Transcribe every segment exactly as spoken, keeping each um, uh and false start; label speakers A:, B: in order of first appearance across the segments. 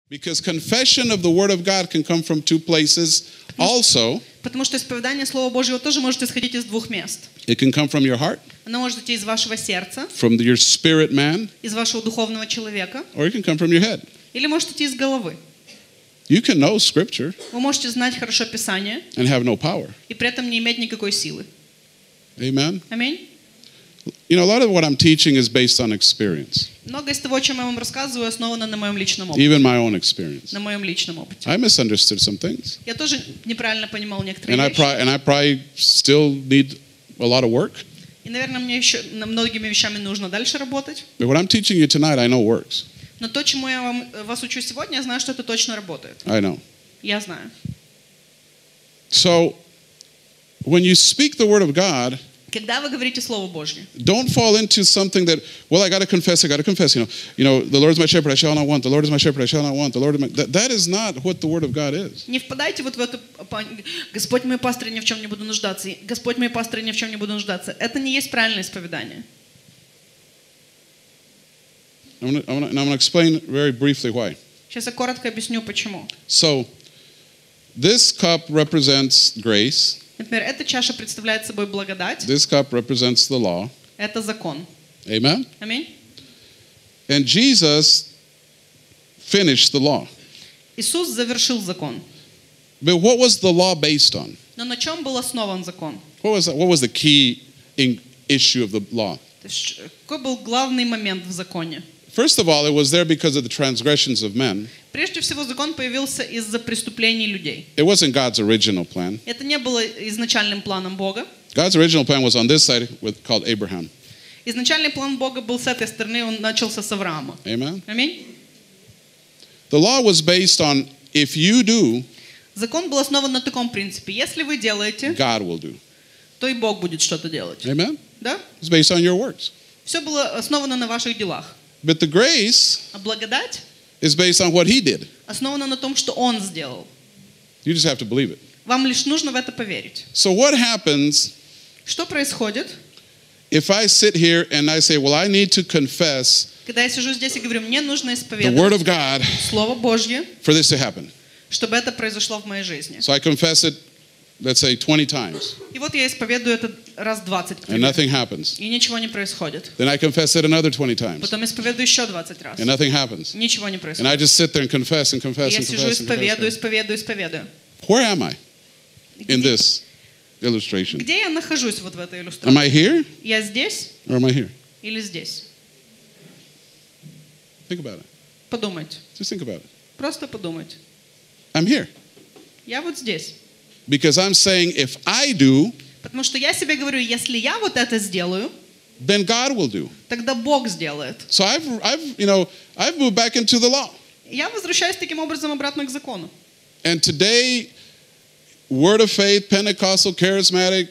A: Because confession of the Word of God can come from two places also.
B: Потому что исповедание Слова Божьего тоже может исходить из двух мест.
A: It can come from your heart,
B: Оно может идти из вашего сердца,
A: from your spirit man,
B: из вашего духовного человека,
A: or it can come from your head.
B: или может идти из головы.
A: You can know Scripture
B: Вы можете знать хорошо Писание
A: and have no power.
B: и при этом не иметь никакой силы.
A: Amen?
B: Аминь.
A: You know, a lot of what I'm teaching is based on experience,
B: Многое из того, о чем я вам рассказываю, основано на моем личном опыте.
A: even my own experience.
B: На моем личном опыте.
A: I misunderstood some things,
B: Я тоже неправильно понимал некоторые
A: and I,
B: вещи.
A: pro- and I probably still need a lot of work.
B: И, наверное, мне еще над многими вещами нужно дальше работать.
A: But what I'm teaching you tonight, I know works.
B: Но то, чему я вам, вас учу сегодня, я знаю, что это точно работает.
A: I know.
B: Я знаю.
A: So, when you speak the Word of God,
B: Когда вы говорите Слово Божье,
A: don't fall into something that, well, I got to confess, I got to confess, you know, you know, the Lord is my shepherd, I shall not want, the Lord is my shepherd, I shall not want, the Lord is my, that, that is not what the Word of God is.
B: не впадайте вот в эту, Господь мой пастырь, ни в чем не буду нуждаться, и Господь мой пастырь, ни в чем не буду нуждаться. Это не есть правильное исповедание.
A: I'm going to I'm gonna, I'm gonna explain very briefly why.
B: Сейчас я коротко объясню, почему.
A: So, this cup represents grace,
B: Например, эта чаша представляет собой благодать,
A: this cup represents the law.
B: это закон.
A: Amen?
B: Аминь.
A: And Jesus finished the law.
B: Иисус завершил закон.
A: But what was the law based on?
B: Но на чем был основан закон?
A: What was, what was the key in, issue of the law?
B: То есть, какой был главный момент в законе?
A: First of all, it was there because of the transgressions of men.
B: Прежде всего, закон появился из-за преступлений людей.
A: It wasn't God's original plan.
B: Это не было изначальным планом Бога.
A: God's original plan was on this side with, called Abraham.
B: Изначальный план Бога был с этой стороны, он начался с Авраама.
A: Amen?
B: Аминь.
A: The law was based on if you do,
B: Закон был основан на таком принципе. Если вы делаете,
A: God will do.
B: то и Бог будет что-то делать.
A: Amen?
B: Да?
A: It's based on your works.
B: Все было основано на ваших делах.
A: But the grace
B: А благодать
A: is based on what he did.
B: основана на том, что Он сделал.
A: You just have to believe it.
B: Вам лишь нужно в это поверить.
A: So what happens
B: Что происходит,
A: if I sit here and I say, well, I need to confess
B: когда я сижу здесь и говорю, мне нужно
A: the
B: исповедовать
A: Word of God
B: Слово Божье,
A: for this to happen?
B: чтобы это произошло в моей жизни.
A: So I confess it, let's say, twenty times,
B: И вот я исповедую это раз двадцать, к
A: and
B: примеру,
A: nothing happens.
B: и ничего не происходит.
A: Then I confess it another twenty times,
B: Потом исповедую еще двадцать раз.
A: and nothing happens.
B: Ничего не
A: And
B: происходит.
A: I just sit there and confess and
B: И
A: confess
B: я
A: and
B: сижу,
A: confess and
B: исповедую,
A: confess.
B: исповедую, исповедую.
A: Where am I in this illustration?
B: Где я нахожусь вот в этой
A: Am
B: иллюстрации?
A: I here
B: Я здесь
A: or am I here?
B: или здесь?
A: Think about it.
B: Подумайте.
A: Just think about it.
B: Просто подумайте.
A: I'm here
B: Я вот здесь.
A: because I'm saying if I do,
B: Потому что я себе говорю, если я вот это сделаю,
A: then God will do.
B: тогда Бог сделает.
A: So I've, I've, you know, I've moved back into the law.
B: Я возвращаюсь таким образом обратно к закону.
A: And today, Word of Faith, Pentecostal, Charismatic,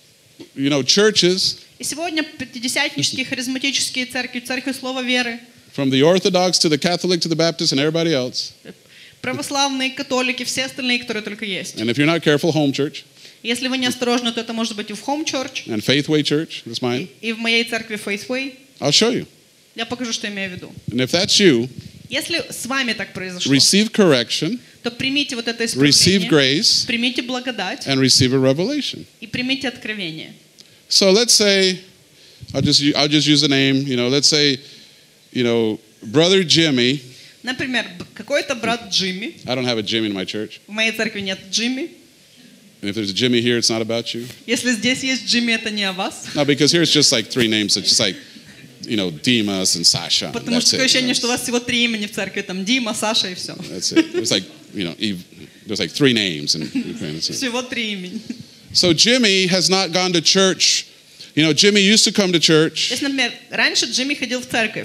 A: you know, churches,
B: И сегодня пятидесятнические харизматические церкви, церковь Слова Веры,
A: from the Orthodox to the Catholic to the Baptist and everybody else.
B: православные, католики, все остальные, которые только есть.
A: And if you're not careful, home church
B: Если вы не осторожны, то это может быть и в Home Church,
A: and Faithway Church, that's mine.
B: и в моей церкви Faithway.
A: I'll show you.
B: Я покажу, что имею в виду.
A: And if that's you,
B: Если с вами так произошло,
A: receive correction,
B: то примите вот это
A: receive
B: исправление,
A: grace,
B: примите благодать
A: and receive a revelation.
B: и примите откровение.
A: So let's say, I'll just, I'll just use a name, you know, let's say, you know, Brother Jimmy.
B: Например, б- какой-то брат Джимми,
A: I don't have a Jimmy in my church.
B: в моей церкви нет Джимми.
A: And if there's a Jimmy here, it's not about you.
B: Если здесь есть Джимми, это не о вас.
A: No, because here it's just like three names. It's just like, you know, Dimas and Sasha. and
B: Потому
A: That's
B: что такое
A: it.
B: ощущение, что у вас всего три имени в церкви. Там Дима, Саша и все.
A: That's it. It's like, you know, Eve, there's like three names in Ukraine. That's it.
B: Всего три имени.
A: So Jimmy has not gone to church. You know, Jimmy used to come to church.
B: Если, например, раньше Джимми ходил в церковь,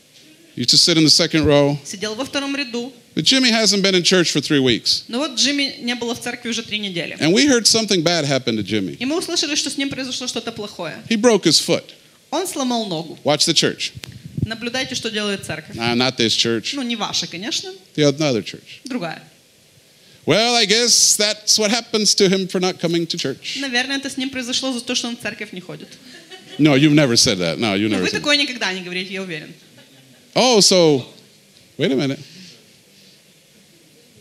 A: He used to sit in the second row.
B: сидел во втором ряду,
A: But Jimmy hasn't been in church for three weeks.
B: но вот Джимми не было в церкви уже три недели.
A: And we heard something bad happen to Jimmy.
B: И мы услышали, что с ним произошло что-то плохое.
A: He broke his foot.
B: Он сломал ногу.
A: Watch the church.
B: Наблюдайте, что делает церковь.
A: Nah, not this church.
B: Ну, не ваша, конечно,
A: The other church.
B: другая.
A: Well, I guess that's what happens to him for not coming to church.
B: Наверное, это с ним произошло за то, что он в церковь не ходит.
A: No, you've never said that. No, you
B: Но
A: never
B: вы
A: said that.
B: такое никогда не говорите, я уверен.
A: Oh, so, wait a minute.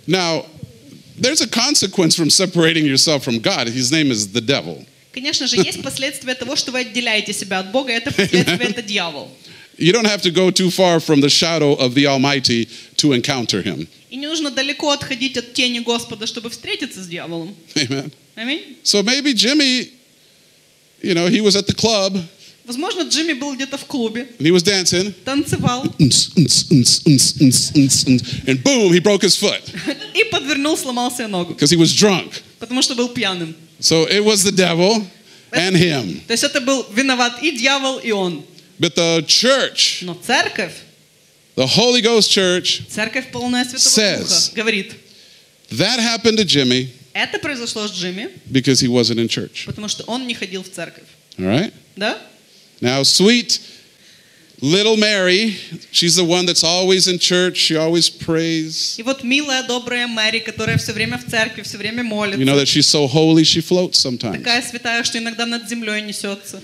A: Now, there's a consequence from separating yourself from God. His name is the devil.
B: Конечно же, есть последствия того, что вы отделяете себя от Бога, это последствия, это дьявол.
A: You don't have to go too far from the shadow of the Almighty to encounter him.
B: И не нужно далеко отходить от тени Господа, чтобы встретиться с дьяволом.
A: Amen.
B: Аминь.
A: So maybe Jimmy, you know, he was at the club
B: Возможно, Джимми был где-то в клубе,
A: and he was dancing.
B: танцевал
A: And boom, he broke his foot
B: и подвернул, сломал себе ногу,
A: because he was drunk.
B: потому что был пьяным.
A: So it was the devil and him.
B: То есть это был виноват и дьявол, и он.
A: But the church,
B: Но церковь,
A: the Holy Ghost church,
B: церковь полная Святого
A: Says.
B: Духа, говорит,
A: that happened to Jimmy
B: это произошло с Джимми,
A: because he wasn't in church.
B: потому что он не ходил в церковь.
A: All right?
B: Да?
A: Now, sweet little Mary, she's the one that's always in church. She always prays.
B: И вот милая, добрая Мэри, которая все время в церкви, все время молится.
A: You know that she's so holy, she floats sometimes.
B: Такая святая, что иногда над землей несется.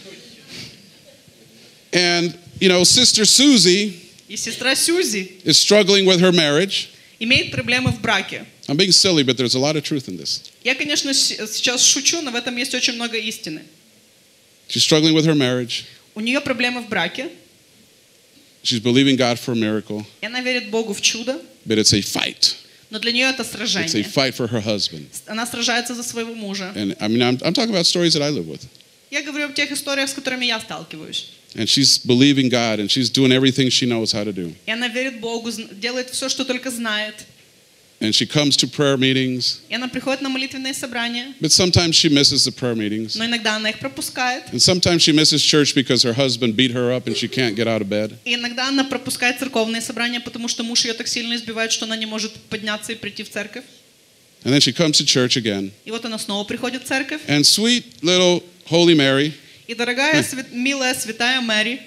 A: And, you know, Sister Susie
B: И сестра Сьюзи
A: is struggling with her marriage.
B: имеет проблемы в браке.
A: I'm being silly, but there's a lot of truth in this.
B: Я, конечно, с- сейчас шучу, но в этом есть очень много истины.
A: She's struggling with her marriage.
B: У нее проблемы в браке,
A: She's believing God for a miracle,
B: и она верит Богу в чудо,
A: but it's a fight.
B: но для нее это
A: It's a
B: сражение.
A: fight for her husband.
B: Она сражается за своего мужа.
A: And I mean, I'm, I'm talking about stories that I live with.
B: Я говорю об тех историях, с которыми я сталкиваюсь.
A: And she's believing God, and she's doing everything she knows how to do.
B: И она верит Богу, зн- делает все, что только знает.
A: And she comes to prayer meetings,
B: И она приходит на молитвенные собрания,
A: but sometimes she misses the prayer meetings.
B: но иногда она их пропускает.
A: And sometimes she misses church because her husband beat her up and she can't get out of bed.
B: И иногда она пропускает церковные собрания, потому что муж ее так сильно избивает, что она не может подняться и прийти в церковь.
A: And then she comes to church again.
B: И вот она снова приходит в церковь.
A: And sweet little Holy Mary
B: И дорогая, свят- милая, святая Мэри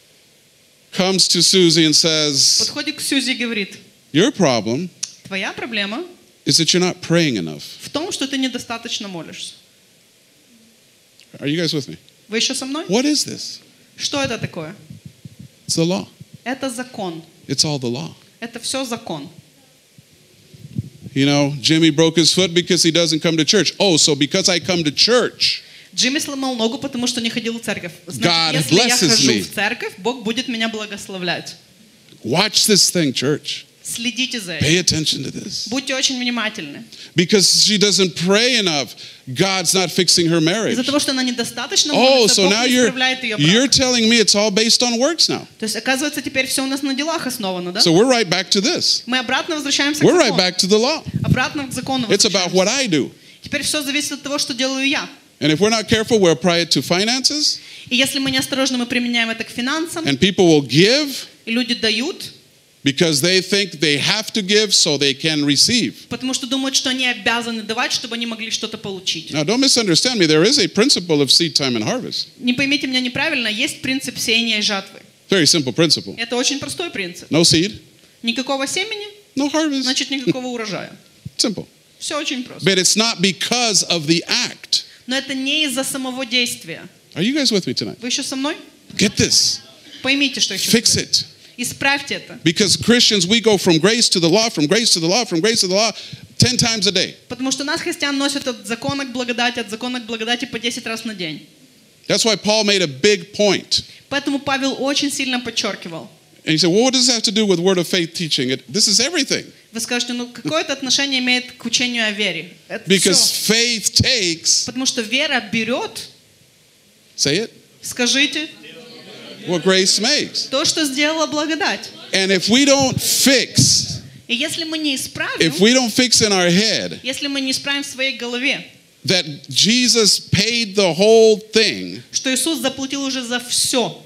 A: comes to Susie and says,
B: подходит к Сьюзи и говорит,
A: your problem
B: твоя проблема
A: is that you're not praying enough.
B: в том, что ты недостаточно молишься.
A: Are you guys with me?
B: Вы еще со мной?
A: What is this?
B: Что это такое?
A: It's the law.
B: Это закон.
A: It's all the law.
B: Это все закон.
A: You know, Jimmy broke his foot because he doesn't come to church. Oh, so because I come to church,
B: Джимми сломал ногу, потому что не ходил в церковь.
A: God
B: Значит, если я
A: blesses
B: хожу
A: me.
B: в церковь, Бог будет меня благословлять.
A: watch this thing, church.
B: Следите за этим.
A: Pay attention to this.
B: Будьте очень внимательны.
A: Because she doesn't pray enough, God's not fixing her marriage.
B: Из-за того, что она недостаточно
A: Oh,
B: молится,
A: so
B: Бог
A: now
B: не
A: you're,
B: исправляет ее
A: you're
B: брак.
A: telling me it's all based on works now.
B: То есть, оказывается, теперь все у нас на делах основано, да?
A: So we're right back to this.
B: Мы обратно возвращаемся к
A: We're right
B: закону.
A: back to the law.
B: Обратно к закону
A: It's about
B: возвращаемся.
A: what I do.
B: Теперь все зависит от того, что делаю я.
A: And if we're not careful, we'll apply it to finances,
B: И если мы неосторожны, мы применяем это к финансам,
A: and people will give
B: и люди дают,
A: because they think they have to give so they can receive.
B: потому что думают, что они обязаны давать, чтобы они могли что-то получить.
A: Now, don't misunderstand me. There is a principle of seed time and harvest.
B: Не поймите меня неправильно, есть принцип сеяния и жатвы.
A: Very simple principle.
B: Это очень простой принцип.
A: No seed,
B: Никакого семени,
A: no harvest.
B: значит никакого урожая.
A: Simple.
B: Все очень просто.
A: But it's not because of the act.
B: Но это не из-за самого действия.
A: Are you guys with me tonight?
B: Вы еще со мной?
A: Get this.
B: Поймите, что еще.
A: Fix it.
B: Исправьте это.
A: Because Christians, we go from grace to the law, from grace to the law, from grace to the law, ten times a day.
B: Потому что нас, христиан, носят от закона к благодати, от закона к благодати по десять раз на день.
A: That's why Paul made a big point.
B: Поэтому Павел очень сильно подчеркивал.
A: And he said, well, what does this have to do with word of faith teaching? It, this is everything.
B: Вы скажете, ну какое это отношение имеет к учению о вере? Это
A: Because
B: всё.
A: faith takes,
B: Потому что вера берет,
A: say it,
B: скажите,
A: what grace makes.
B: то, что сделала благодать.
A: And if we don't fix,
B: И если мы не исправим,
A: if we don't fix in our head
B: если мы не исправим в своей голове,
A: that Jesus paid the whole thing,
B: что Иисус заплатил уже за все,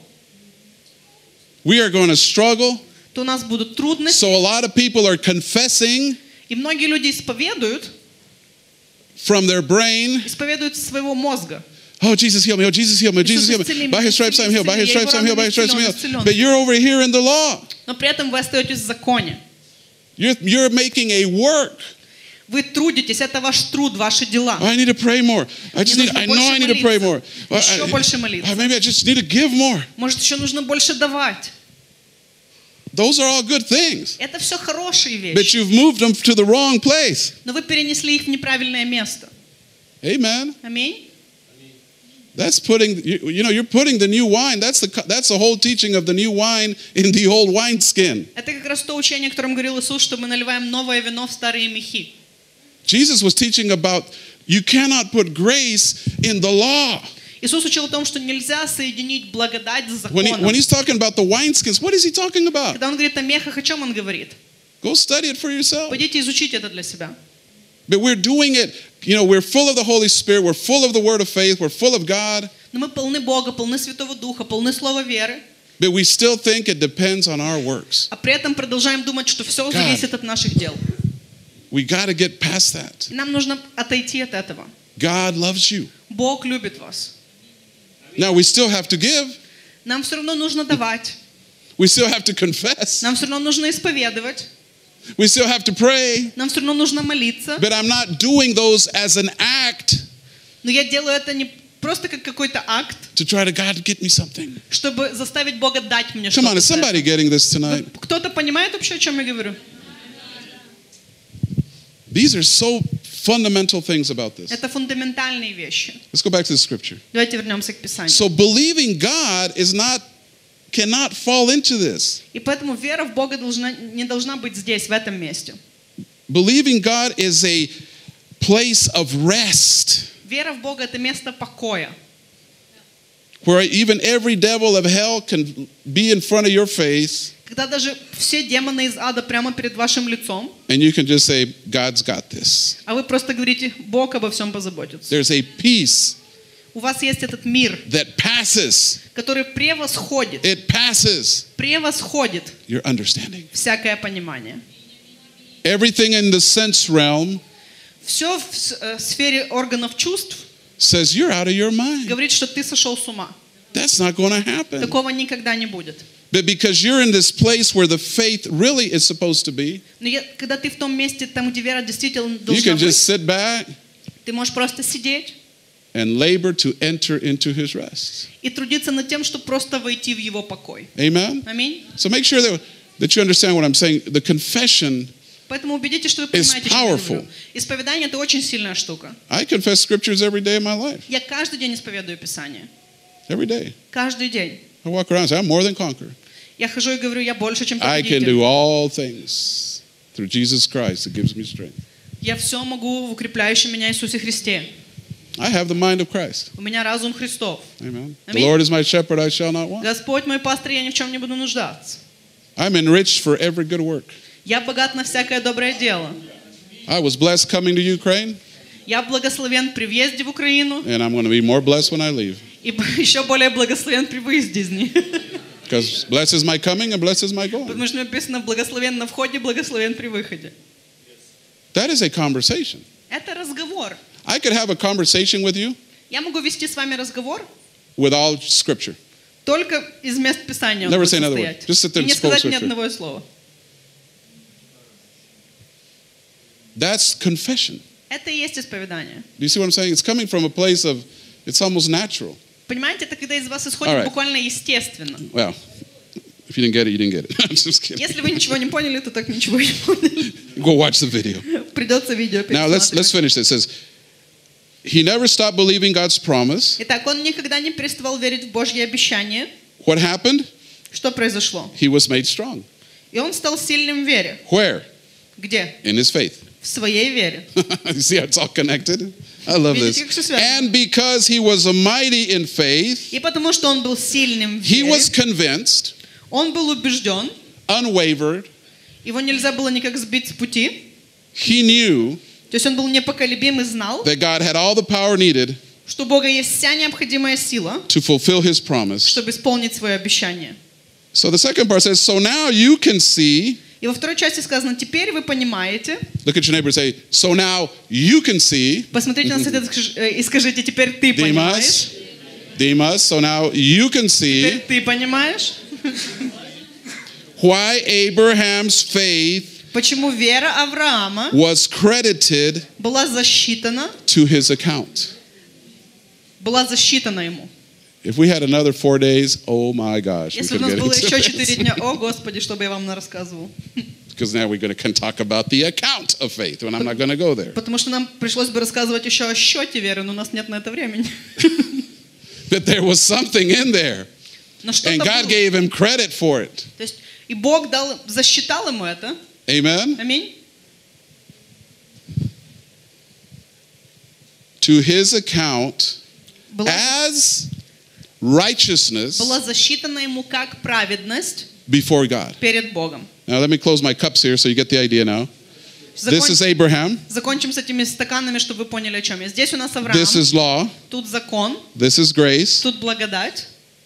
A: we are going to struggle.
B: то у нас будут трудности.
A: So a lot of people are confessing
B: И многие люди исповедуют,
A: from their brain,
B: исповедуют из своего мозга.
A: oh, Jesus healed me, oh, Jesus healed me, oh, Jesus healed me. By his stripes I'm healed, by his stripes I'm healed, by his stripes I'm healed. But you're over here in the law.
B: Но при этом вы остаетесь в законе.
A: You're, you're making a work.
B: Вы трудитесь, это ваш труд, ваши дела.
A: I need to pray more. I just
B: Мне
A: need,
B: нужно
A: I know I
B: больше
A: need to pray more.
B: молиться. Еще
A: I-
B: больше
A: I-
B: молиться.
A: Maybe I just need to give more.
B: Может, еще нужно больше давать.
A: Those are all good things.
B: Это все хорошие
A: But
B: вещи.
A: you've moved them to the wrong place.
B: Но вы перенесли их в неправильное место.
A: Amen.
B: Аминь.
A: That's putting, you, you know, you're putting the new wine. That's the, that's the whole teaching of the new wine in the old wineskin.
B: Это как раз то учение, о котором говорил Иисус, что мы наливаем новое вино в старые мехи.
A: Jesus was teaching about you cannot put grace in the law.
B: Иисус учил о том, что нельзя соединить благодать с
A: When, he,
B: законом.
A: when he's talking about the wineskins, what is he talking about?
B: Когда он говорит о мехах, о чем он говорит?
A: Go study it for yourself.
B: Пойдите изучите это для себя.
A: But we're doing it, you know, we're full of the Holy Spirit, we're full of the Word of faith, we're full of God,
B: Но мы полны Бога, полны Святого Духа, полны Слова веры,
A: but we still think it depends on our works.
B: а при этом продолжаем думать, что все
A: God.
B: зависит от наших дел.
A: We got to get past that.
B: И нам нужно отойти от этого.
A: God loves you.
B: Бог любит вас.
A: Now we still have to give.
B: Нам все равно нужно давать.
A: We still have to confess.
B: Нам все равно нужно исповедовать.
A: We still have to pray.
B: Нам все равно нужно молиться.
A: But I'm not doing those as an act
B: Но я делаю это не просто как какой-то акт,
A: to try to God get me something.
B: чтобы заставить Бога дать мне
A: Come on, is
B: что-то.
A: somebody getting this tonight?
B: Кто-то понимает вообще, о чем я говорю?
A: These are so fundamental things about this.
B: Это фундаментальные вещи.
A: Let's go back to the scripture.
B: Давайте вернемся к Писанию.
A: So believing God is not cannot fall into this.
B: И поэтому вера в Бога должна, не должна быть здесь, в этом месте.
A: Believing God is a place of rest
B: Вера в Бога – это место покоя,
A: where even every devil of hell can be in front of your face
B: когда даже все демоны из ада прямо перед вашим лицом,
A: and you can just say, God's got this.
B: а вы просто говорите, Бог обо всем позаботится.
A: There's a peace
B: У вас есть этот мир,
A: that passes.
B: который превосходит,
A: It passes
B: превосходит
A: your understanding.
B: всякое понимание.
A: Everything in the sense realm
B: Все в с- э, сфере органов чувств
A: says you're out of your mind.
B: говорит, что ты сошел с ума.
A: That's not going to happen.
B: Такого никогда не будет.
A: But because you're in this place where the faith really is supposed to be,
B: Но я- когда ты в том месте, там, где вера действительно
A: you
B: должна
A: can
B: быть,
A: just sit back
B: ты можешь просто сидеть
A: and labor to enter into his rest.
B: и трудиться над тем, чтобы просто войти в его покой.
A: Amen?
B: Аминь.
A: So make sure that, that you understand what I'm saying. The confession,
B: Поэтому убедитесь, что вы
A: It's
B: понимаете, что я
A: powerful.
B: говорю. Исповедание – это очень сильная штука.
A: I confess scriptures every day of my life.
B: Я каждый день исповедую Писание.
A: Every day.
B: Каждый день.
A: I walk around and say, I'm more than conqueror.
B: Я хожу и говорю, я больше, чем
A: I can
B: победитель.
A: do all things through Jesus Christ that gives me strength.
B: Я все могу в укрепляющем меня Иисусе Христе.
A: I have the mind of Christ.
B: У меня разум Христов.
A: Amen. The
B: Аминь.
A: Lord is my shepherd, I shall not want.
B: Господь мой пастырь, я ни в чем не буду нуждаться.
A: I'm enriched for every good work.
B: Я богат на всякое доброе дело.
A: I was blessed coming to Ukraine,
B: Я благословен при въезде в Украину
A: and I'm going to be more blessed when I leave.
B: и еще более благословен при выезде из них.
A: Because blessed is my coming and blessed is my going.
B: Потому что написано благословен на входе, благословен при выходе.
A: That is a conversation.
B: Это разговор.
A: I could have a conversation with you
B: Я могу вести с вами разговор
A: with all scripture.
B: только из мест Писания. он
A: Never
B: будет
A: say another
B: состоять.
A: word. Just sit there
B: И не
A: and scroll
B: сказать ни
A: scripture.
B: одного слова.
A: That's confession.
B: Это и есть исповедание.
A: Do you see what I'm saying? It's coming from a place of, it's almost natural.
B: Понимаете, это когда из вас
A: All
B: исходит
A: right.
B: буквально естественно.
A: Well, if you didn't get it, you didn't get it. I'm just kidding.
B: Если вы ничего не поняли, то так ничего не поняли.
A: Go watch the video.
B: Придется видео
A: Now let's let's
B: пересматривать.
A: finish this. It says, he never stopped believing God's promise.
B: Итак, он никогда не переставал верить в Божье обещание.
A: What happened?
B: Что произошло?
A: He was made strong.
B: И он стал сильным в вере.
A: Where?
B: Где?
A: In his faith.
B: В своей вере.
A: You see how it's all connected? I love
B: Видите,
A: this.
B: как всё связано.
A: And because he was a mighty in faith,
B: И потому что он был сильным в
A: he
B: вере,
A: was convinced,
B: он был убежден,
A: unwavered.
B: его нельзя было никак сбить с пути.
A: He knew
B: То есть он был непоколебим и знал,
A: that God had all the power needed
B: что у Бога есть вся необходимая сила,
A: to fulfill his promise.
B: чтобы исполнить свое обещание.
A: So the second part says, so now you can see.
B: И во второй части сказано, теперь вы понимаете,
A: Look at your neighbor and say, so now you can see.
B: посмотрите на сосед и скажите, теперь ты понимаешь.
A: Demas. Demas. So now you can
B: Теперь
A: see
B: ты понимаешь,
A: why Abraham's faith
B: почему вера Авраама
A: was credited
B: была засчитана,
A: to his account.
B: была засчитана ему.
A: If we had another four days, oh my gosh.
B: Если у нас было еще четыре дня, о Господи, что бы я вам рассказывал.
A: Because now we're going to talk about the account of faith, and I'm not going to go there.
B: Потому что нам пришлось бы рассказывать еще о счете веры, но у нас нет на это времени.
A: But there was something in there.
B: Но что-то
A: And God
B: было.
A: gave him credit for it.
B: То есть и Бог дал, засчитал ему это.
A: Amen?
B: Аминь.
A: To his account
B: Была,
A: as righteousness
B: была засчитана ему как праведность
A: before God.
B: перед Богом.
A: Now let me close my cups here so you get the idea now. This
B: Закон-
A: is Abraham.
B: Закончим с этими стаканами, чтобы вы поняли, о чем я. Здесь у нас Авраам,
A: This is law.
B: тут закон,
A: This is grace.
B: тут благодать.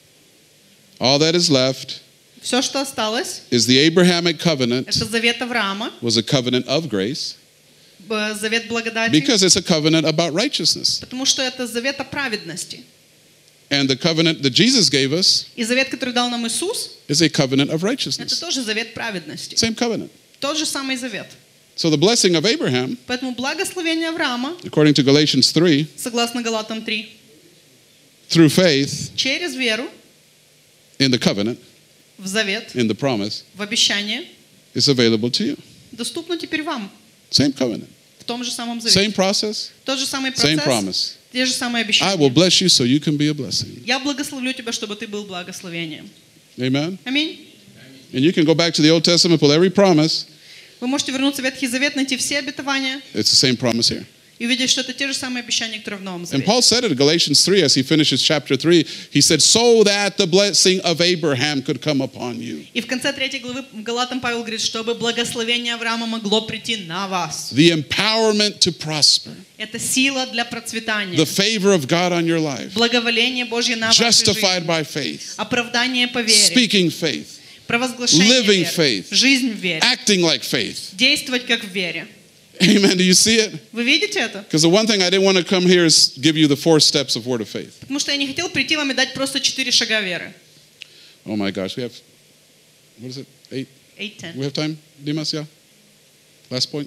A: All that is left
B: Все, что осталось,
A: is the Abrahamic covenant
B: это завет Авраама,
A: was a covenant of grace
B: б- завет благодати,
A: because it's a covenant about righteousness.
B: потому что это завет о праведности.
A: And the covenant that Jesus gave us
B: И завет, который дал нам Иисус,
A: is a covenant of
B: это
A: righteousness.
B: тоже завет праведности.
A: Same covenant.
B: Тот же самый завет.
A: So the blessing of Abraham,
B: Поэтому благословение Авраама,
A: according to Galatians three,
B: согласно Галатам три,
A: through faith
B: через веру
A: in the covenant,
B: в завет,
A: in the promise,
B: в обещание,
A: is available to you.
B: доступно теперь вам
A: Same covenant,
B: в том же самом завете.
A: same process,
B: Тот же самый
A: same
B: процесс,
A: promise.
B: те же самые
A: I
B: обещания.
A: will bless you so you can be a blessing.
B: Я благословлю тебя, чтобы ты был благословением.
A: Amen?
B: Аминь.
A: And you can go back to the Old Testament, pull every promise.
B: Вы можете вернуться в Ветхий Завет, найти все обетования
A: It's the same promise here.
B: и увидеть, что это те же самые обещания, которые в Новом
A: And
B: Завете.
A: Paul said it in Galatians three as he finishes chapter three. He said, so that the blessing of Abraham could come upon you.
B: И в конце третьей главы Галатам Павел говорит, чтобы благословение Авраама могло прийти на вас.
A: The empowerment to prosper.
B: Это сила для процветания.
A: The favor of God on your life.
B: Благоволение Божье на вашей
A: Justified
B: жизни.
A: by faith.
B: Оправдание по вере.
A: Speaking faith.
B: Провозглашение
A: living
B: веры.
A: faith.
B: Жизнь в вере.
A: Acting like faith.
B: Действовать как в вере.
A: Amen. Do you see it?
B: Вы видите это?
A: Because the one thing I didn't want to come here is give you the four steps of word of faith.
B: Потому что я не хотел прийти вам и дать просто четыре шага веры.
A: Oh my gosh. We have, what is it? Eight?
B: Eight, ten.
A: We have time, Dimas? Yeah? Last point?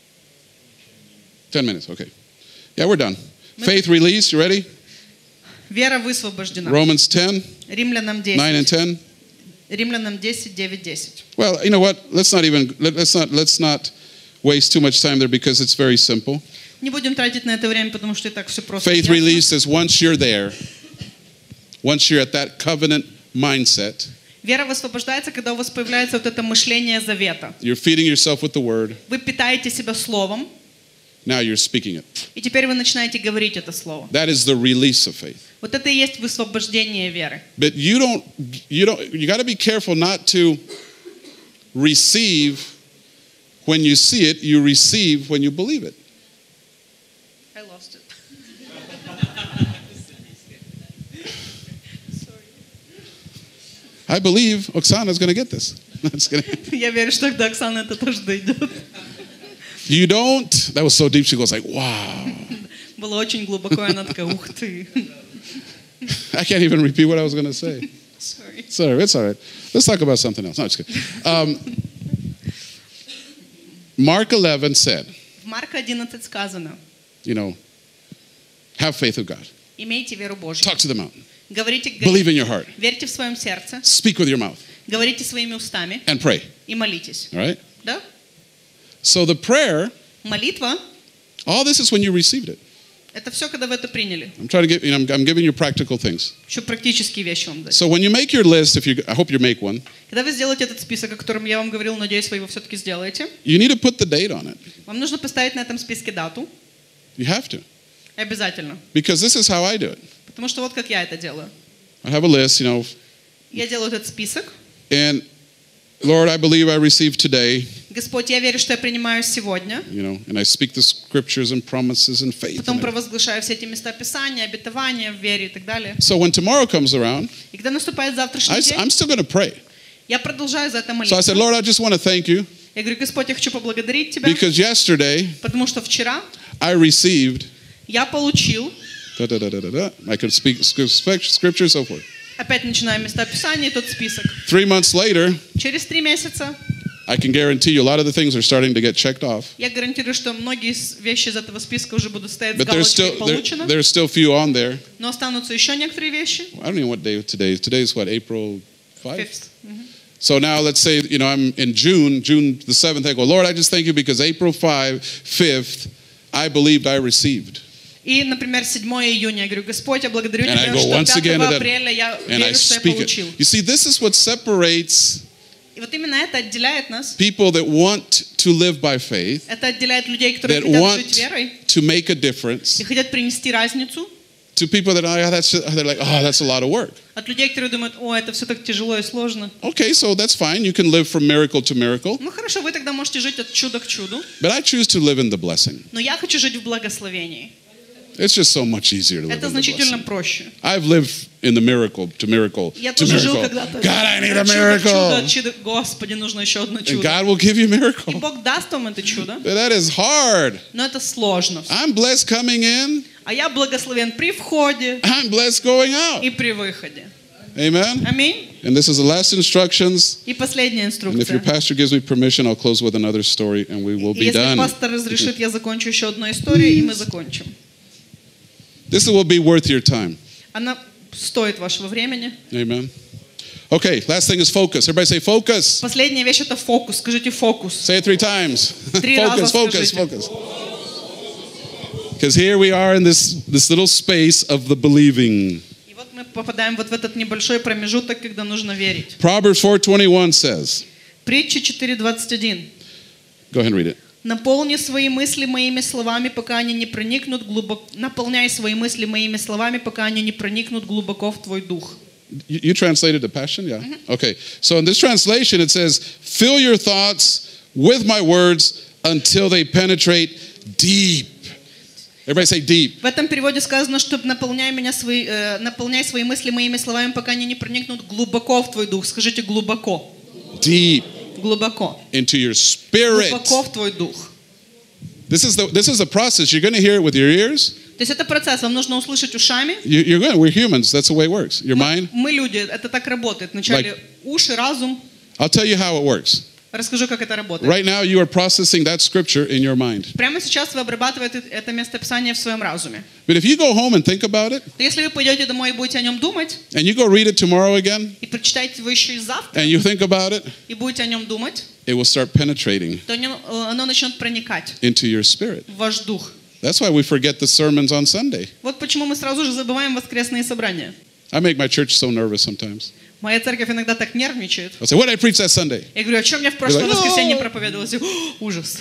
A: Ten minutes. Okay. Yeah, we're done. Faith release. You ready?
B: Вера высвобождена.
A: Romans ten,
B: Римлянам
A: nine and
B: десять.
A: ten.
B: Римлянам десять, девять, десять.
A: Well, you know what? Let's not even let, let's not let's not waste too much time there because it's very simple.
B: Не будем тратить на это время, потому что и так все просто.
A: Faith
B: ясно.
A: release is once you're there, once you're at that covenant mindset,
B: Вера высвобождается, когда у вас появляется вот это мышление завета.
A: you're feeding yourself with the word.
B: Вы питаете себя словом,
A: Now you're speaking it.
B: и теперь вы начинаете говорить это слово.
A: That is the release of faith.
B: Вот это и есть высвобождение веры.
A: But you don't you don't you got to be careful not to receive when you see it, you receive when you believe it.
B: I lost it.
A: I believe Oksana's going to get this. That's gonna,
B: Я верю, что до Оксаны это тоже дойдет.
A: you don't. That was so deep. She goes like, "Wow."
B: Было очень глубоко, и она такая, ух ты.
A: I can't even repeat what I was going to say.
B: Sorry.
A: It's all right. It's all right. Let's talk about something else. No, just kidding. Um, Mark eleven said,
B: В Марка одиннадцать сказано,
A: you know, have faith of God.
B: имейте веру Божью.
A: Talk to the mountain.
B: Говорите,
A: Believe in your heart.
B: верьте в своем сердце,
A: Speak with your mouth
B: говорите своими устами
A: and pray.
B: и молитесь.
A: All right?
B: Да?
A: So the prayer,
B: Молитва
A: all this is when you received it.
B: – это все, когда вы это приняли.
A: I'm trying to give, you know, I'm, I'm giving you practical things.
B: Еще практические вещи вам дать.
A: So when you make your list, if you, I hope you make one,
B: Когда вы сделаете этот список, о котором я вам говорил, надеюсь, вы его все-таки сделаете,
A: you need to put the date on it.
B: вам нужно поставить на этом списке дату.
A: You have to.
B: Обязательно.
A: Because this is how I do it.
B: Потому что вот как я это делаю.
A: I have a list, you know,
B: Я делаю этот список.
A: and Lord, I believe I received today,
B: Господь, я верю, что я принимаю сегодня.
A: you know, and I speak the scriptures and promises and faith.
B: Потом
A: and everything.
B: провозглашаю все эти места Писания, обетования в вере и так далее.
A: So when tomorrow comes around,
B: И когда наступает завтрашний
A: I,
B: день,
A: I'm still going to pray.
B: я продолжаю за это
A: So I
B: молиться.
A: said, Lord, I just want to thank you
B: Я говорю, Господь, я хочу поблагодарить Тебя,
A: because yesterday
B: потому что вчера
A: I received,
B: я получил,
A: da, da, da, da, da, da. I could speak scripture, so forth.
B: опять начинаю места Писания и тот список.
A: Three months later,
B: Через три месяца
A: I can guarantee you a lot of the things are starting to get checked off.
B: Я гарантирую, что многие с- вещи из этого списка уже будут стоять с
A: But there's
B: галочкой
A: still there,
B: «получено»,
A: there's still few on there.
B: но останутся еще некоторые вещи.
A: I don't know what day today is. Today is what, April fifth?
B: Fifth. Мгм.
A: So now let's say, you know, I'm in June, June the seventh, I go, Lord, I just thank you because April fifth, I believed I received.
B: И, например, седьмое июня я говорю: Господь, я благодарю
A: And I
B: Тебя,
A: go
B: что
A: once again to
B: пятого
A: that,
B: апреля я
A: and I
B: верю, что я
A: speak
B: получил.
A: it. You see, this is what separates
B: И вот именно это отделяет нас.
A: people that want to live by faith,
B: Это отделяет людей, которые
A: that
B: хотят
A: want
B: жить верой
A: to make a difference,
B: и хотят принести разницу,
A: to people that, oh, that's, they're like, oh, that's a lot of work.
B: от людей, которые думают: о, это все так tяжело и сложно.
A: Okay, so that's fine. You can live from miracle to miracle.
B: Ну хорошо, вы тогда можете жить от чуда к чуду,
A: But I choose to live in the blessing.
B: но я хочу жить в благословении.
A: It's just so much easier to live
B: Это
A: in the
B: значительно
A: blessing.
B: проще.
A: I've lived in the miracle to miracle
B: Я
A: to
B: тоже жил
A: miracle.
B: когда-то.
A: God, I need a
B: От чуда к чуду,
A: miracle.
B: от чуда- Господи, нужно еще одно
A: And
B: чудо.
A: God will give you
B: И
A: miracle.
B: Бог даст вам это чудо,
A: But that is hard.
B: но это сложно.
A: I'm blessed coming in.
B: А я благословен при входе
A: I'm blessed going out.
B: и при выходе.
A: Amen.
B: Аминь.
A: And this is the last instructions.
B: И последняя
A: And if your
B: инструкция.
A: pastor gives me permission, I'll close with another story and we will
B: И
A: be
B: если
A: done.
B: пастор разрешит, я закончу еще одной историей, и мы закончим.
A: This will be worth your time.
B: Она стоит вашего времени.
A: Amen. Okay, last thing is focus. Everybody say focus.
B: Последняя вещь — это фокус. Скажите «фокус».
A: Say it three times.
B: Три
A: Focus,
B: раза
A: focus,
B: скажите.
A: focus. Because here we are in this, this little space of the believing.
B: И вот мы попадаем вот в этот небольшой промежуток, когда нужно верить.
A: Proverbs four twenty-one says,
B: Притча четыре двадцать один.
A: go ahead and read it.
B: «Наполни свои мысли моими словами, пока они не проникнут глубоко... Наполняй свои мысли моими словами, пока они не проникнут глубоко в твой дух».
A: You, you translated the Passion? Yeah. Okay. So in this translation, it says, fill your thoughts with my words until they penetrate deep. Everybody say deep.
B: В этом переводе сказано, что наполняй меня свои, э, наполняй свои мысли моими словами, пока они не проникнут глубоко в твой дух. Скажите глубоко.
A: Deep
B: Глубоко.
A: into your spirit.
B: Глубоко в твой дух.
A: This is the this is the process. You're going to hear it with your ears.
B: То есть это процесс, вам нужно услышать ушами.
A: You, you're going. We're humans. That's the way it works. Your mind.
B: Мы люди, это так работает. Вначале уши, разум.
A: I'll tell you how it works.
B: Расскажу, как это работает.
A: Right now, you are processing that scripture in your mind.
B: Прямо сейчас вы обрабатываете это местописание в своем разуме.
A: But if you go home and think about it,
B: Но если вы пойдете домой и будете о нем думать,
A: and you go read it tomorrow again,
B: и прочитаете его еще и завтра,
A: and you think about it,
B: и будете о нем думать,
A: it will start penetrating
B: то оно, оно начнет проникать
A: into your spirit.
B: в ваш дух.
A: That's why we forget the sermons on Sunday.
B: Вот почему мы сразу же забываем воскресные собрания.
A: I make my church so nervous sometimes.
B: Моя церковь иногда так нервничает.
A: I'll say, what did I preach that Sunday?
B: Я говорю: о чем я в прошлое
A: You're like,
B: воскресенье
A: "No."
B: проповедовалась? И, «О, ужас.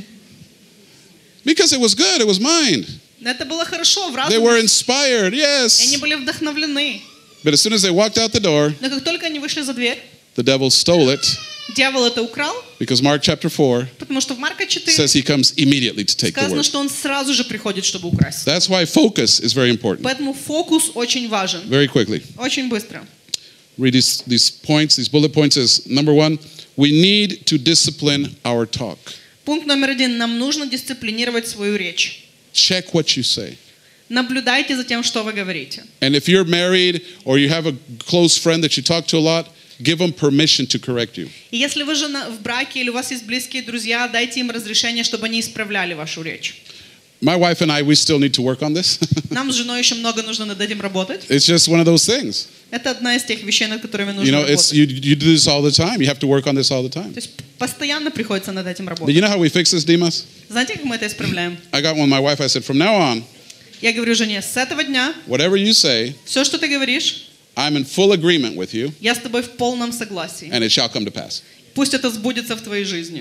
A: Because it was good. It was mine.
B: Но это было хорошо, в
A: They were
B: разуме.
A: inspired,
B: И они
A: yes.
B: были вдохновлены.
A: But as soon as they walked out the door,
B: Но как только они вышли за дверь,
A: the devil stole it
B: дьявол это украл,
A: because Mark chapter four
B: потому что в Марка четыре
A: says he comes immediately to take the
B: сказано,
A: word.
B: что он сразу же приходит, чтобы украсть.
A: That's why focus is very important.
B: Поэтому фокус очень важен.
A: Very quickly.
B: Очень быстро.
A: Read these, these points, these bullet points is number one, we need to discipline our talk.
B: Пункт номер один. Нам нужно дисциплинировать свою речь.
A: Check what you say.
B: Наблюдайте за тем, что вы говорите.
A: And if you're married or you have a close friend that you talk to a lot, give them permission to correct you.
B: И если вы же на- в браке или у вас есть близкие друзья, дайте им разрешение, чтобы они исправляли вашу речь.
A: My wife and I, we still need to work on this.
B: Нам с женой еще много нужно над этим работать.
A: It's just one of those things.
B: Это одна из тех вещей, над которыми
A: You
B: нужно
A: know, it's
B: работать.
A: you, you do this all the time. You have to work on this all the time.
B: То есть постоянно приходится над этим
A: But
B: работать.
A: you know how we fix this, Dimas?
B: Знаете, как мы это исправляем?
A: I got one with my wife. I said, from now on,
B: Я говорю жене: с этого дня
A: whatever you say,
B: все, что ты говоришь,
A: I'm in full agreement with you,
B: я с тобой в полном согласии.
A: and it shall come to pass.
B: Пусть это сбудется в твоей жизни.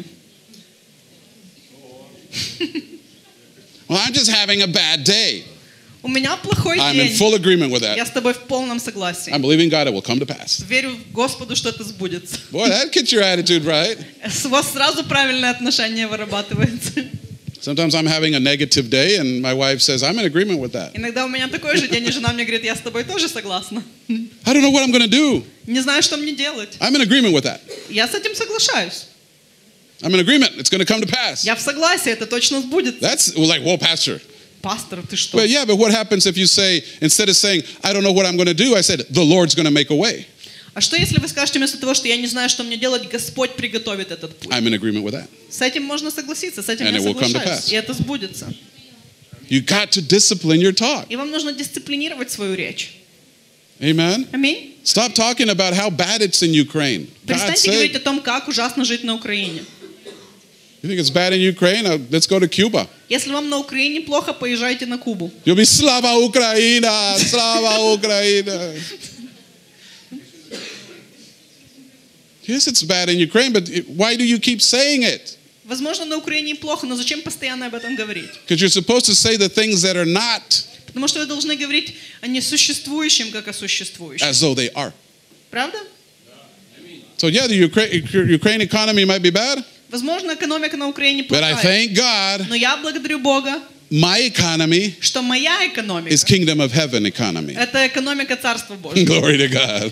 A: Well, I'm just having a bad day.
B: У меня плохой
A: I'm in
B: день.
A: full agreement with
B: Я
A: that.
B: с тобой в полном согласии.
A: I'm believing God it will come to pass.
B: Верю Господу, что это сбудется.
A: Boy, that gets your attitude right.
B: У вас сразу правильное отношение вырабатывается.
A: Sometimes I'm having a negative day, and my wife says, I'm in agreement with that.
B: Иногда у меня такой же день, и жена мне говорит: я с тобой тоже согласна.
A: I don't know what I'm going to do.
B: Не знаю, что мне делать.
A: I'm in agreement with that.
B: Я с этим соглашаюсь.
A: I'm in agreement. It's going to come to pass.
B: Я в согласии, это точно сбудется.
A: That's well, like, whoa, Pastor.
B: Пастор, ты что?
A: Well, yeah, but what happens if you say, instead of saying, I don't know what I'm going to do, I said, the Lord's going to make a way?
B: А что если вы скажете вместо того, что я не знаю, что мне делать, Господь приготовит этот путь?
A: I'm in agreement with that.
B: С этим можно согласиться, с этим
A: And
B: я
A: it will come to
B: соглашаюсь.
A: pass.
B: И это сбудется.
A: You got to discipline your talk.
B: И вам нужно дисциплинировать свою речь.
A: Amen?
B: Аминь.
A: Stop talking about how bad it's in Ukraine. God's
B: Перестаньте говорить
A: sake.
B: о том, как ужасно жить на Украине.
A: You think it's bad in Ukraine? Uh, Let's go to Cuba.
B: Если вам на Украине плохо, поезжайте на Кубу.
A: You'll be Slava Ukraina, Slava Ukraina. Yes, it's bad in Ukraine, but it- why do you keep saying it?
B: Возможно, на Украине плохо, но зачем постоянно об этом говорить?
A: Because you're supposed to say the things that are not
B: Потому что вы должны говорить о несуществующем, как о существующем.
A: as though they are.
B: Правда?
A: So yeah, the Ukraine, Ukraine economy might be bad,
B: Возможно, экономика на Украине
A: but I
B: плохая.
A: thank God
B: Но я благодарю Бога,
A: my economy
B: что моя
A: is
B: экономика
A: kingdom of heaven economy.
B: – это экономика Царства Божьего.
A: Glory to God.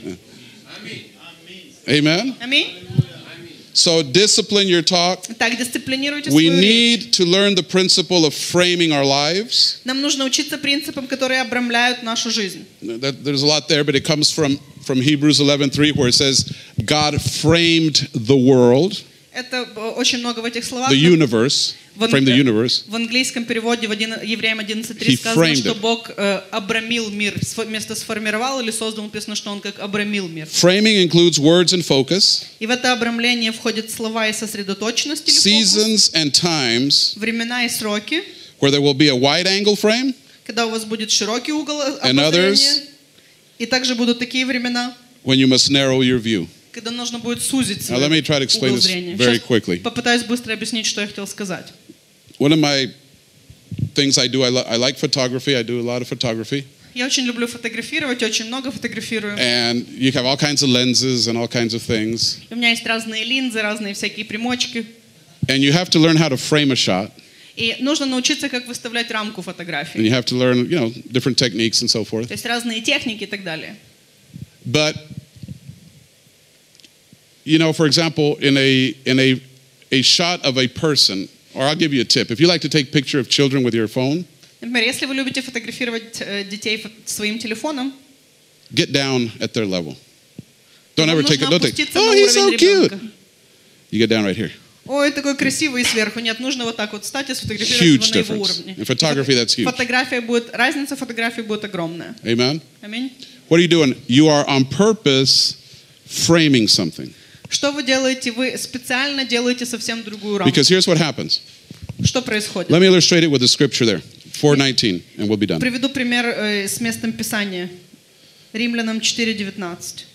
A: Amen.
B: Аминь.
A: So discipline your talk.
B: Так, дисциплинируйте
A: We
B: свою речь.
A: need to learn the principle of framing our lives.
B: Нам нужно учиться принципам, которые обрамляют нашу жизнь.
A: That- There's a lot there, but it comes from, from Hebrews eleven three, where it says, God framed the world,
B: Это э, очень много в этих словах.
A: the
B: но
A: universe,
B: в ан-
A: framed the universe.
B: В английском переводе в один- Евреям одиннадцать три
A: He
B: сказано,
A: framed
B: что
A: it.
B: Бог э, обрамил мир. Сфо- Вместо сформировал или создал, написано, что Он как обрамил мир.
A: Framing includes words and focus,
B: И в это обрамление входят слова и сосредоточенность или фокус,
A: seasons and times,
B: времена и сроки,
A: where there will be a wide angle frame,
B: когда у вас будет широкий угол
A: And
B: обозрения,
A: others-
B: и также будут такие времена,
A: when you must narrow your view.
B: когда нужно будет сузить
A: Now,
B: свой
A: let me try to explain
B: угол
A: this
B: зрения.
A: very
B: Сейчас
A: quickly.
B: попытаюсь быстро объяснить, что я хотел сказать.
A: One of my things I do, I, li- I like photography. I do a lot of photography.
B: Я очень люблю фотографировать, очень много фотографирую.
A: And you have all kinds of lenses and all kinds of things.
B: У меня есть разные линзы, разные всякие примочки.
A: And you have to learn how to frame a shot.
B: И нужно научиться, как выставлять рамку
A: And
B: фотографии.
A: you have to learn, you know, different techniques and so forth.
B: То есть разные техники и так далее.
A: But, you know, for example, in a, in a, a shot of a person, or I'll give you a tip. If you like to take picture of children with your phone,
B: Например, если вы любите фотографировать э, детей фо- своим телефоном,
A: get down at their level. Don't
B: вам
A: ever take
B: нужно
A: it. Don't take,
B: опуститься
A: oh,
B: на
A: he's so
B: уровень
A: cute.
B: ребенка.
A: You get down right here.
B: Ой, такой красивый и сверху. Нет, нужно вот так вот встать и сфотографировать
A: Huge
B: его на его
A: difference.
B: уровне.
A: In photography, that's huge.
B: Фотография будет, разница фотографии будет огромная.
A: Amen?
B: Аминь.
A: What are you doing? You are on purpose framing something.
B: Что вы делаете? Вы специально делаете совсем другую рамку.
A: Because here's what happens.
B: Что происходит?
A: Let me illustrate it with the scripture there. four nineteen, and we'll be done.
B: Приведу пример э, с местом Писания. Римлянам четыре девятнадцать.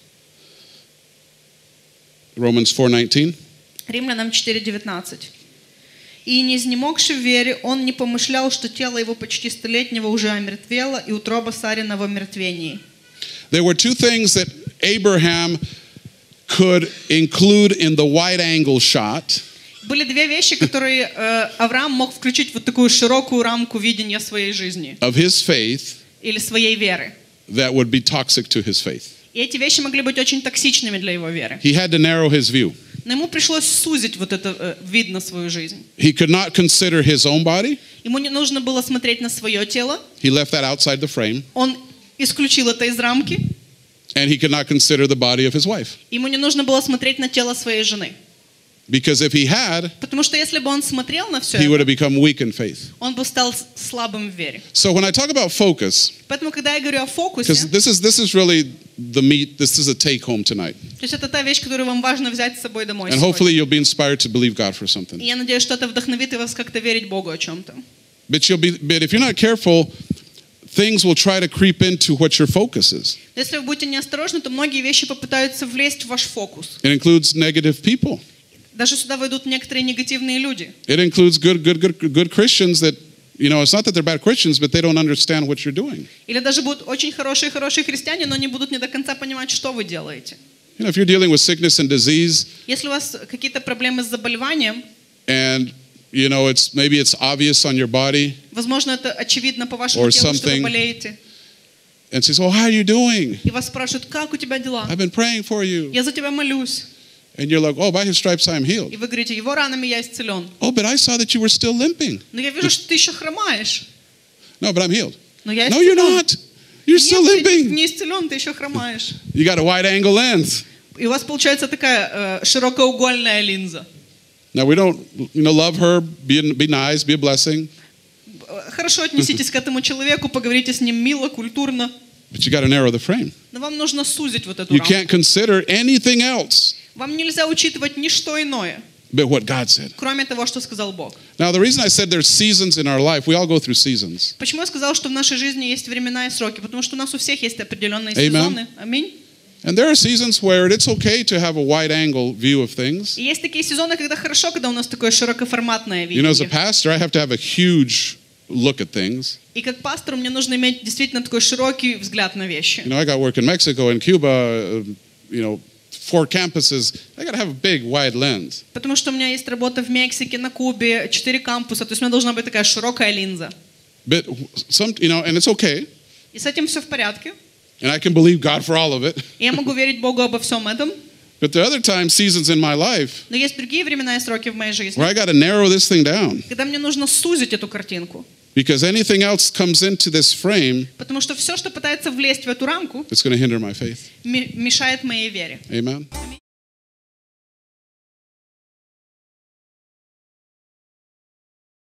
A: Romans four nineteen.
B: Римлянам четыре девятнадцать. «И не изнемогши в вере, он не помышлял, что тело его почти столетнего уже омертвело, и утроба Сарина в омертвении».
A: There were two things that Abraham could include in the wide angle shot.
B: Были две вещи, которые э, Авраам мог включить в вот такую широкую рамку видения своей жизни
A: Of his faith
B: или своей веры.
A: that would be toxic to his faith.
B: И эти вещи могли быть очень токсичными для его веры.
A: He had to narrow his view.
B: Но ему пришлось сузить вот это э, вид на свою жизнь.
A: He could not consider his own body.
B: Ему не нужно было смотреть на свое тело.
A: He left that outside the frame.
B: Он исключил это из рамки.
A: And he could not consider the body of his wife.
B: Ему не нужно было смотреть на тело своей жены.
A: Because if he had,
B: Потому что если бы он смотрел на все
A: he would
B: это,
A: have become weak in faith.
B: он бы стал с- слабым в вере.
A: So when I talk about focus,
B: Поэтому, когда я говорю о фокусе,
A: because this is this is really the meat, this is a take home tonight.
B: то есть это та вещь, которую вам важно взять с собой домой
A: And
B: сегодня.
A: hopefully you'll be inspired to believe God for
B: И
A: something.
B: я надеюсь, что это вдохновит и вас как-то верить Богу о чем-то.
A: But you'll be but if you're not careful, things will try to creep into what your focus is.
B: Если вы будете неосторожны, то многие вещи попытаются влезть в ваш фокус.
A: It includes negative people.
B: Даже сюда войдут некоторые негативные люди.
A: It includes good good good good Christians that, you know, it's not that they're bad Christians, but they don't understand what you're doing.
B: Или даже будут очень хорошие-хорошие христиане, но не будут не до конца понимать, что вы делаете.
A: You know, if you're dealing with sickness and disease,
B: Если у вас какие-то проблемы с заболеванием,
A: and you know it's maybe it's obvious on your body,
B: возможно, это очевидно по вашему
A: Or
B: телу, что вы
A: something.
B: болеете,
A: and says, "Oh, how are you doing?
B: и вас спрашивают, как у тебя дела?
A: I've been praying for you."
B: Я за тебя молюсь.
A: And you're like, "Oh, by his stripes I am healed."
B: И вы говорите, его ранами я исцелен.
A: "Oh, but I saw that you were still limping."
B: Но я вижу, что ты еще хромаешь.
A: "No, but I'm healed."
B: Но я
A: "No, you're
B: исцелен.
A: not." You're still
B: Нет, ты
A: limping.
B: не исцелен, ты еще хромаешь.
A: You got a wide angle lens.
B: И у вас получается такая э, широкоугольная линза.
A: Now we don't, you know, love her, be, be nice, be a blessing,
B: Хорошо отнеситесь к этому человеку, поговорите с ним мило, культурно.
A: but you got to narrow the frame.
B: Но вам нужно сузить вот эту
A: You
B: рамку.
A: can't consider anything else
B: Вам нельзя учитывать ничто иное,
A: but what God said.
B: кроме того, что сказал Бог.
A: Now, the reason I said there's seasons in our life, we all go through seasons.
B: Почему я сказал, что в нашей жизни есть времена и сроки? Потому что у нас у всех есть определенные
A: Amen.
B: сезоны. Аминь.
A: And there are seasons where it's okay to have a wide angle view of things.
B: И есть такие сезоны, когда хорошо, когда у нас такое широкоформатное
A: You know, as a
B: видение.
A: pastor, I have to have a huge look at things.
B: И как пастору мне нужно иметь действительно такой широкий взгляд на вещи.
A: You know, I got work in Mexico and Cuba, uh, you know, four campuses. I got to have a big, wide lens.
B: Потому что у меня есть работа в Мексике, на Кубе, четыре кампуса, то есть у меня должна быть такая широкая линза.
A: But some, you know, and it's okay.
B: И с этим все в порядке.
A: And I can believe God for all of it.
B: И я могу верить Богу обо всем этом.
A: But there are other times, seasons in my life,
B: Но есть другие времена и сроки в моей жизни,
A: where I got to narrow this thing down.
B: когда мне нужно сузить эту картинку.
A: Because anything else comes into this frame,
B: Потому что все, что пытается влезть в эту рамку,
A: it's going to hinder my faith.
B: ме- мешает моей вере.
A: Amen.
B: Аминь.